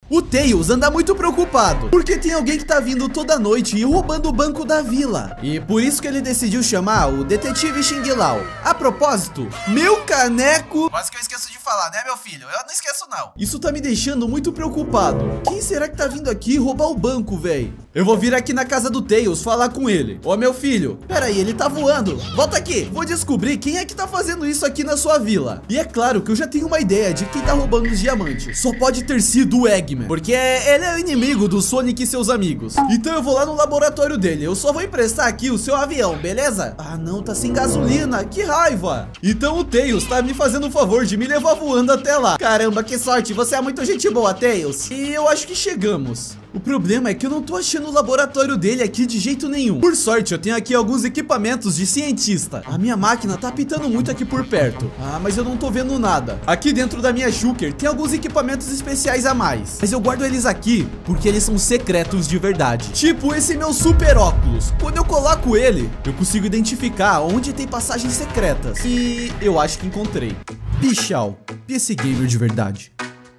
O Tails anda muito preocupado, porque tem alguém que tá vindo toda noite e roubando o banco da vila. E por isso que ele decidiu chamar o detetive Xing Lao. A propósito, meu caneco... Quase que eu esqueço de falar, né, meu filho? Eu não esqueço, não. Isso tá me deixando muito preocupado. Quem será que tá vindo aqui roubar o banco, velho? Eu vou vir aqui na casa do Tails falar com ele. Ô, meu filho, peraí, ele tá voando. Volta aqui. Vou descobrir quem é que tá fazendo isso aqui na sua vila. E é claro que eu já tenho uma ideia de quem tá roubando os diamantes. Só pode ter sido o Eggman, porque ele é o inimigo do Sonic e seus amigos. Então eu vou lá no laboratório dele. Eu só vou emprestar aqui o seu avião, beleza? Ah, não, tá sem gasolina. Que raiva. Então o Tails tá me fazendo o favor de me levar voando até lá. Caramba, que sorte. Você é muito gente boa, Tails. E eu acho que chegamos. O problema é que eu não tô achando o laboratório dele aqui de jeito nenhum. Por sorte, eu tenho aqui alguns equipamentos de cientista. A minha máquina tá apitando muito aqui por perto. Ah, mas eu não tô vendo nada. Aqui dentro da minha Shulker tem alguns equipamentos especiais a mais. Mas eu guardo eles aqui porque eles são secretos de verdade. Tipo esse meu super óculos. Quando eu coloco ele, eu consigo identificar onde tem passagens secretas. E eu acho que encontrei. Pichau, esse gamer de verdade.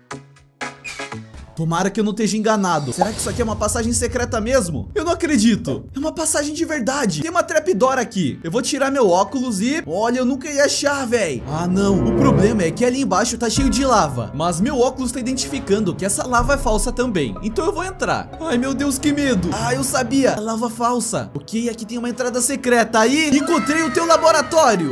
Tomara que eu não esteja enganado. Será que isso aqui é uma passagem secreta mesmo? Eu não acredito. É uma passagem de verdade. Tem uma trapdoor aqui. Eu vou tirar meu óculos e... Olha, eu nunca ia achar, velho. Ah, não. O problema é que ali embaixo tá cheio de lava. Mas meu óculos tá identificando que essa lava é falsa também. Então eu vou entrar. Ai, meu Deus, que medo. Ah, eu sabia. A lava falsa. Ok, aqui tem uma entrada secreta. Aí, encontrei o teu laboratório.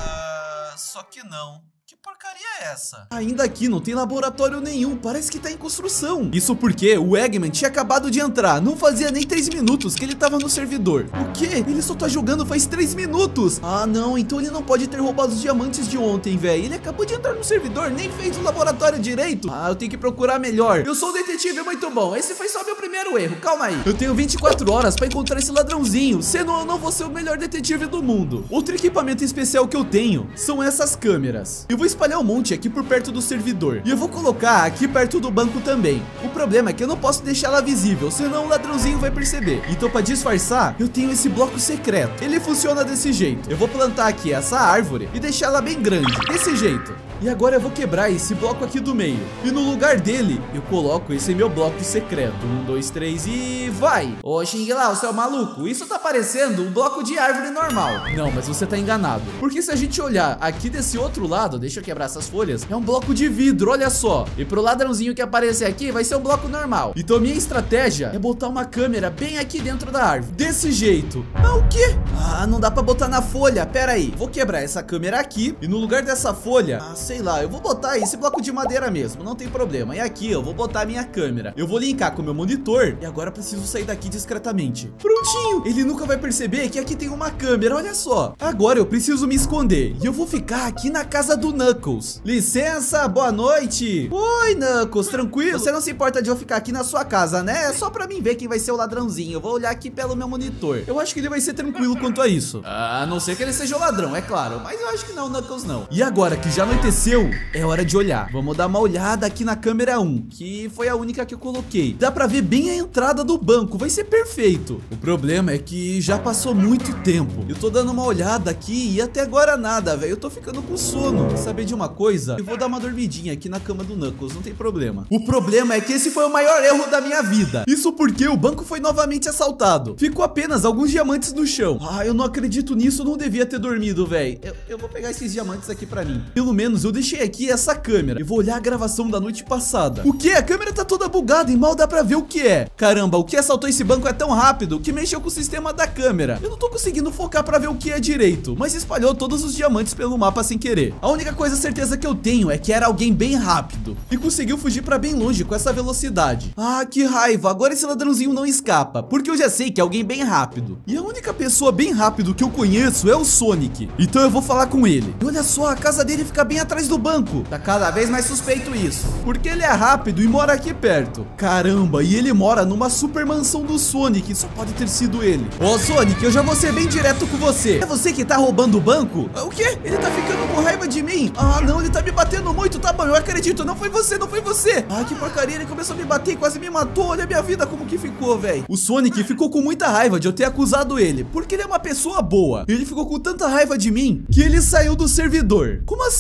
Só que não. Que porcaria é essa? Ainda aqui não tem laboratório nenhum, parece que tá em construção. Isso porque o Eggman tinha acabado de entrar. Não fazia nem 3 minutos que ele tava no servidor. O quê? Ele só tá jogando faz 3 minutos. Ah, não, então ele não pode ter roubado os diamantes de ontem, velho. Ele acabou de entrar no servidor, nem fez o laboratório direito. Ah, eu tenho que procurar melhor. Eu sou um detetive muito bom. Esse foi só meu primeiro erro, calma aí. Eu tenho 24 horas pra encontrar esse ladrãozinho. Senão eu não vou ser o melhor detetive do mundo. Outro equipamento especial que eu tenho são essas câmeras. Eu vou espalhar um monte aqui por perto do servidor. E eu vou colocar aqui perto do banco também. O problema é que eu não posso deixar ela visível, senão o ladrãozinho vai perceber. Então, para disfarçar, eu tenho esse bloco secreto. Ele funciona desse jeito. Eu vou plantar aqui essa árvore e deixar ela bem grande, desse jeito. E agora eu vou quebrar esse bloco aqui do meio. E no lugar dele, eu coloco esse meu bloco secreto. 1, 2, 3 e vai! Ô, Xing Lao, seu maluco, isso tá parecendo um bloco de árvore normal. Não, mas você tá enganado. Porque se a gente olhar aqui desse outro lado, deixa eu quebrar essas folhas, é um bloco de vidro, olha só. E pro ladrãozinho que aparecer aqui, vai ser um bloco normal. Então minha estratégia é botar uma câmera bem aqui dentro da árvore. Desse jeito. Ah, o quê? Ah, não dá pra botar na folha, pera aí. Vou quebrar essa câmera aqui e no lugar dessa folha, sei lá, eu vou botar esse bloco de madeira mesmo, não tem problema. E aqui eu vou botar a minha câmera. Eu vou linkar com o meu monitor e agora preciso sair daqui discretamente. Prontinho! Ele nunca vai perceber que aqui tem uma câmera, olha só. Agora eu preciso me esconder e eu vou ficar aqui na casa do Knuckles. Licença, boa noite. Oi, Knuckles, tranquilo? Você não se importa de eu ficar aqui na sua casa, né? É só pra mim ver quem vai ser o ladrãozinho. Eu vou olhar aqui pelo meu monitor. Eu acho que ele vai ser tranquilo quanto a isso. A não ser que ele seja o ladrão, é claro. Mas eu acho que não, Knuckles não. E agora que já anoiteceu, é hora de olhar. Vamos dar uma olhada aqui na câmera 1, que foi a única que eu coloquei. Dá pra ver bem a entrada do banco, vai ser perfeito. O problema é que já passou muito tempo. Eu tô dando uma olhada aqui e até agora nada, velho. Eu tô ficando com sono. Quer saber de uma coisa? Eu vou dar uma dormidinha aqui na cama do Knuckles, não tem problema. O problema é que esse foi o maior erro da minha vida. Isso porque o banco foi novamente assaltado. Ficou apenas alguns diamantes no chão. Ah, eu não acredito nisso, eu não devia ter dormido, velho. Eu vou pegar esses diamantes aqui pra mim. Pelo menos eu deixei aqui essa câmera. Eu vou olhar a gravação da noite passada. O que? A câmera tá toda bugada e mal dá pra ver o que é. Caramba, o que assaltou esse banco é tão rápido que mexeu com o sistema da câmera. Eu não tô conseguindo focar pra ver o que é direito, mas espalhou todos os diamantes pelo mapa sem querer. A única coisa certeza que eu tenho é que era alguém bem rápido e conseguiu fugir pra bem longe com essa velocidade. Ah, que raiva. Agora esse ladrãozinho não escapa, porque eu já sei que é alguém bem rápido. E a única pessoa bem rápido que eu conheço é o Sonic. Então eu vou falar com ele. E olha só, a casa dele fica bem atrás do banco. Tá cada vez mais suspeito isso, porque ele é rápido e mora aqui perto. Caramba, e ele mora numa super mansão do Sonic. Só pode ter sido ele. Ô, Sonic, eu já vou ser bem direto com você. É você que tá roubando o banco? O quê? Ele tá ficando com raiva de mim? Ah, não, ele tá me batendo muito. Tá bom, eu acredito, não foi você, não foi você. Ah, que porcaria, ele começou a me bater e quase me matou. Olha a minha vida como que ficou, velho. O Sonic ficou com muita raiva de eu ter acusado ele, porque ele é uma pessoa boa. Ele ficou com tanta raiva de mim que ele saiu do servidor. Como assim? Sonic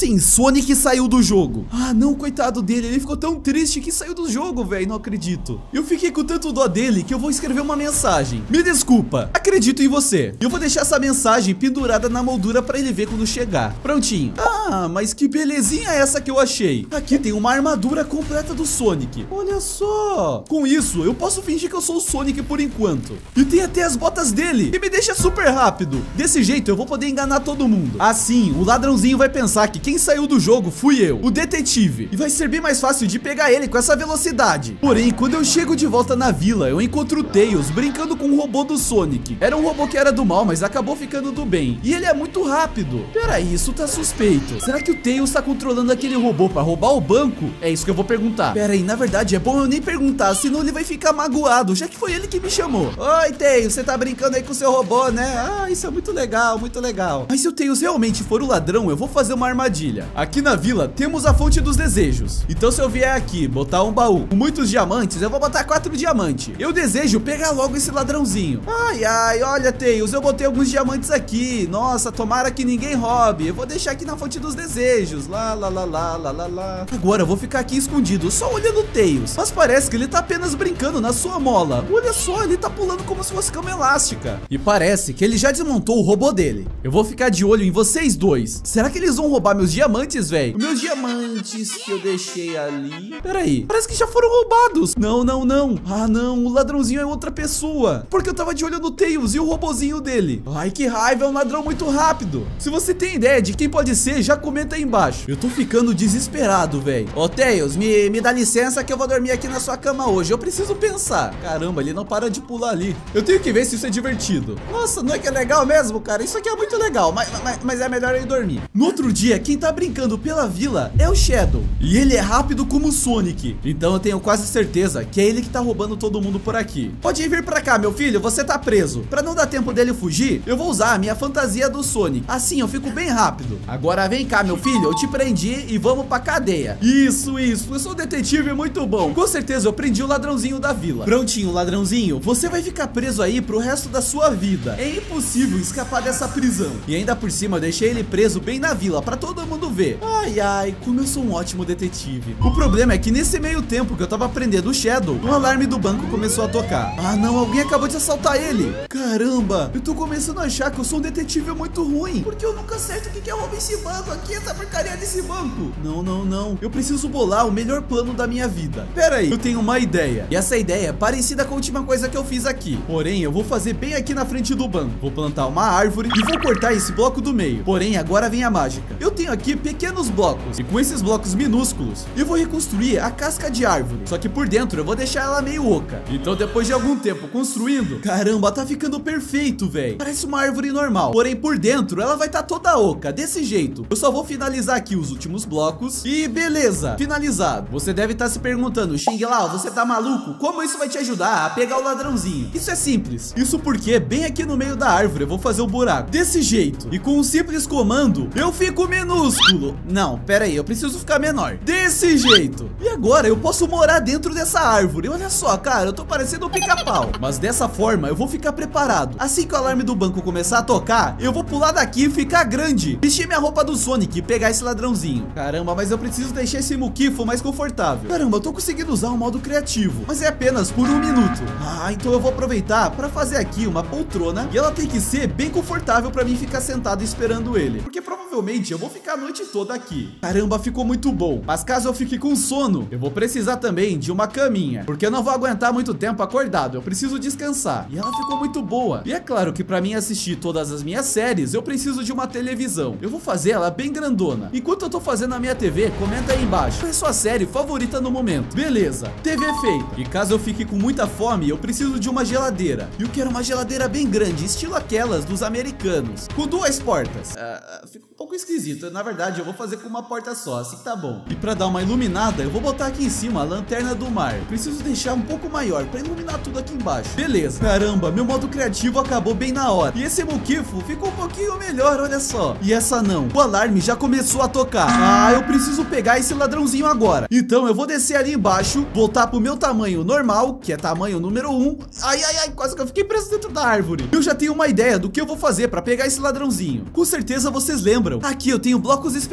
Sonic saiu do jogo. Ah, não, coitado dele. Ele ficou tão triste que saiu do jogo, velho. Não acredito. Eu fiquei com tanto dó dele que eu vou escrever uma mensagem. Me desculpa. Acredito em você. Eu vou deixar essa mensagem pendurada na moldura pra ele ver quando chegar. Prontinho. Ah, mas que belezinha é essa que eu achei. Aqui tem uma armadura completa do Sonic. Olha só. Com isso, eu posso fingir que eu sou o Sonic por enquanto. E tem até as botas dele, que me deixa super rápido. Desse jeito, eu vou poder enganar todo mundo. Assim, o ladrãozinho vai pensar que quem saiu do jogo fui eu, o detetive. E vai ser bem mais fácil de pegar ele com essa velocidade. Porém, quando eu chego de volta na vila, eu encontro o Tails brincando com o robô do Sonic. Era um robô que era do mal, mas acabou ficando do bem. E ele é muito rápido. Peraí, isso tá suspeito. Será que o Tails tá controlando aquele robô pra roubar o banco? É isso que eu vou perguntar. Peraí, na verdade é bom eu nem perguntar, senão ele vai ficar magoado, já que foi ele que me chamou. Oi, Tails, você tá brincando aí com o seu robô, né? Ah, isso é muito legal, muito legal. Mas se o Tails realmente for o ladrão, eu vou fazer uma armadilha. Aqui na vila temos a fonte dos desejos. Então se eu vier aqui, botar um baú com muitos diamantes, eu vou botar 4 diamantes. Eu desejo pegar logo esse ladrãozinho. Ai, ai, olha, Tails, eu botei alguns diamantes aqui. Nossa, tomara que ninguém roube. Eu vou deixar aqui na fonte dos desejos. Lá, lá, lá, lá, lá, lá, lá. Agora eu vou ficar aqui escondido, só olhando o Tails. Mas parece que ele tá apenas brincando na sua mola. Olha só, ele tá pulando como se fosse cama elástica. E parece que ele já desmontou o robô dele. Eu vou ficar de olho em vocês dois. Será que eles vão roubar meus diamantes, velho? Meus diamantes que eu deixei ali. Peraí, parece que já foram roubados. Não, não, não. Ah, não, o ladrãozinho é outra pessoa. Porque eu tava de olho no Tails e o robozinho dele. Ai, que raiva, é um ladrão muito rápido. Se você tem ideia de quem pode ser, já comenta aí embaixo. Eu tô ficando desesperado, velho. Ô, Tails, me dá licença que eu vou dormir aqui na sua cama hoje. Eu preciso pensar. Caramba, ele não para de pular ali. Eu tenho que ver se isso é divertido. Nossa, não é que é legal mesmo, cara? Isso aqui é muito legal, mas é melhor ele dormir. No outro dia, quem tá brincando pela vila é o Shadow. E ele é rápido como o Sonic. Então eu tenho quase certeza que é ele que tá roubando todo mundo por aqui. Pode vir pra cá, meu filho, você tá preso. Pra não dar tempo dele fugir, eu vou usar a minha fantasia do Sonic. Assim eu fico bem rápido. Agora vem cá, meu filho, eu te prendi e vamos pra cadeia. Isso, eu sou um detetive muito bom. Com certeza eu prendi o ladrãozinho da vila. Prontinho, ladrãozinho, você vai ficar preso aí pro resto da sua vida. É impossível escapar dessa prisão. E ainda por cima eu deixei ele preso bem na vila, pra todo mundo ver. Ai, ai, como eu sou um ótimo detetive. O problema é que nesse meio tempo que eu tava prendendo o Shadow, o alarme do banco começou a tocar. Ah não, alguém acabou de assaltar ele. Caramba, eu tô começando a achar que eu sou um detetive muito ruim, porque eu nunca acerto o que é roubar esse banco aqui, essa porcaria desse banco. Não, não, não, eu preciso bolar o melhor plano da minha vida. Pera aí, eu tenho uma ideia. E essa ideia é parecida com a última coisa que eu fiz aqui. Porém, eu vou fazer bem aqui na frente do banco. Vou plantar uma árvore e vou cortar esse bloco do meio. Porém, agora vem a mágica. Eu tenho aqui pequenos blocos, e com esses blocos minúsculos, eu vou reconstruir a casca de árvore. Só que por dentro eu vou deixar ela meio oca. Então depois de algum tempo construindo, caramba, tá ficando perfeito, velho. Parece uma árvore normal. Porém, por dentro ela vai estar toda oca, desse jeito. Eu só vou finalizar aqui os últimos blocos e beleza, finalizado. Você deve estar se perguntando, Xing Lau, você tá maluco? Como isso vai te ajudar a pegar o ladrãozinho? Isso é simples. Isso porque bem aqui no meio da árvore eu vou fazer o buraco desse jeito. E com um simples comando, eu fico minúsculo. Não, pera aí, eu preciso ficar menor. Desse jeito. E agora eu posso morar dentro dessa árvore. Olha só, cara, eu tô parecendo um pica-pau. Mas dessa forma eu vou ficar preparado. Assim que o alarme do banco começar a tocar, eu vou pular daqui e ficar grande, vestir minha roupa do Sonic e pegar esse ladrãozinho. Caramba, mas eu preciso deixar esse muquifo mais confortável. Caramba, eu tô conseguindo usar o modo criativo, mas é apenas por 1 minuto. Ah, então eu vou aproveitar pra fazer aqui uma poltrona. E ela tem que ser bem confortável pra mim ficar sentado esperando ele, porque provavelmente eu vou ficar a noite toda aqui. Caramba, ficou muito bom. Mas caso eu fique com sono, eu vou precisar também de uma caminha, porque eu não vou aguentar muito tempo acordado. Eu preciso descansar. E ela ficou muito boa. E é claro que pra mim assistir todas as minhas séries, eu preciso de uma televisão. Eu vou fazer ela bem grandona. Enquanto eu tô fazendo a minha TV, comenta aí embaixo qual é a sua série favorita no momento. Beleza, TV feita. E caso eu fique com muita fome, eu preciso de uma geladeira. E eu quero uma geladeira bem grande, estilo aquelas dos americanos, com 2 portas. Fica um pouco esquisito. Na verdade, eu vou fazer com uma porta só, assim que tá bom. E pra dar uma iluminada, eu vou botar aqui em cima a lanterna do mar. Eu preciso deixar um pouco maior pra iluminar tudo aqui embaixo. Beleza. Caramba, meu modo criativo acabou bem na hora. E esse muquifo ficou um pouquinho melhor, olha só. E essa não. O alarme já começou a tocar. Ah, eu preciso pegar esse ladrãozinho agora. Então eu vou descer ali embaixo, voltar pro meu tamanho normal, que é tamanho número 1. Ai, ai, ai, quase que eu fiquei preso dentro da árvore. Eu já tenho uma ideia do que eu vou fazer pra pegar esse ladrãozinho. Com certeza vocês lembram. Aqui eu tenho blocos especiais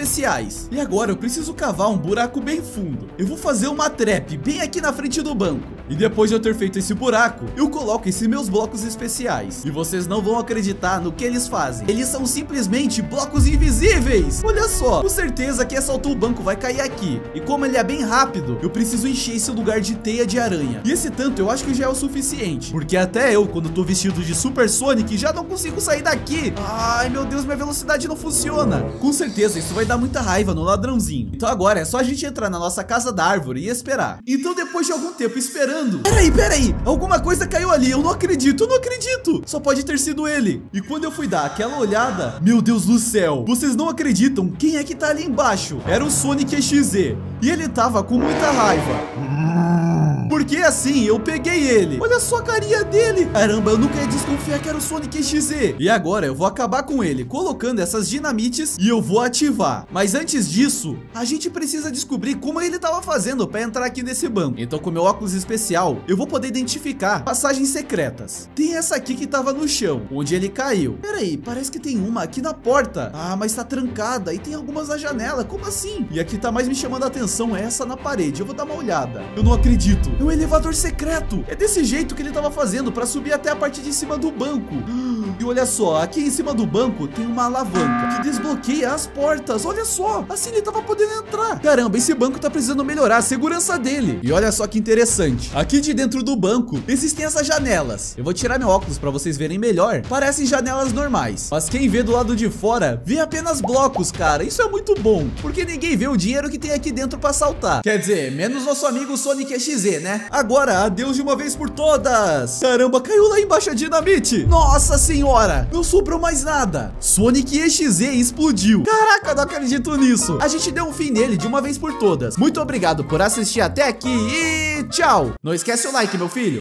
especiais. E agora eu preciso cavar um buraco bem fundo. Eu vou fazer uma trap bem aqui na frente do banco. E depois de eu ter feito esse buraco, eu coloco esses meus blocos especiais. E vocês não vão acreditar no que eles fazem. Eles são simplesmente blocos invisíveis. Olha só, com certeza que assaltou o banco vai cair aqui. E como ele é bem rápido, eu preciso encher esse lugar de teia de aranha. E esse tanto eu acho que já é o suficiente. Porque até eu, quando tô vestido de Super Sonic, já não consigo sair daqui. Ai, meu Deus, minha velocidade não funciona. Com certeza isso vai dar muita raiva no ladrãozinho. Então agora é só a gente entrar na nossa casa da árvore e esperar. Então depois de algum tempo esperando... Peraí, alguma coisa caiu ali, eu não acredito. Só pode ter sido ele. E quando eu fui dar aquela olhada, meu Deus do céu, vocês não acreditam quem é que tá ali embaixo. Era o Sonic XZ. E ele tava com muita raiva. Porque assim, eu peguei ele. Olha só a carinha dele. Caramba, eu nunca ia desconfiar que era o Sonic XZ. E agora eu vou acabar com ele, colocando essas dinamites e eu vou ativar. Mas antes disso, a gente precisa descobrir como ele tava fazendo para entrar aqui nesse banco. Então com meu óculos especial, eu vou poder identificar passagens secretas. Tem essa aqui que tava no chão, onde ele caiu. Peraí, parece que tem uma aqui na porta. Ah, mas tá trancada e tem algumas na janela. Como assim? E aqui tá mais me chamando a atenção, é essa na parede. Eu vou dar uma olhada. Eu não acredito. É um elevador secreto. É desse jeito que ele tava fazendo para subir até a parte de cima do banco. E olha só, aqui em cima do banco tem uma alavanca que desbloqueia as portas. Olha só, assim ele tava podendo entrar. Caramba, esse banco tá precisando melhorar a segurança dele. E olha só que interessante. Aqui de dentro do banco existem essas janelas. Eu vou tirar meu óculos para vocês verem melhor. Parecem janelas normais, mas quem vê do lado de fora vê apenas blocos, cara. Isso é muito bom, porque ninguém vê o dinheiro que tem aqui dentro para assaltar. Quer dizer, menos nosso amigo Sonic XZ, né? Agora, adeus de uma vez por todas. Caramba, caiu lá embaixo a dinamite. Nossa senhora, não sobrou mais nada. Sonic XZ explodiu. Caraca, não acredito nisso. A gente deu um fim nele de uma vez por todas. Muito obrigado por assistir até aqui e tchau. Não esquece o like, meu filho.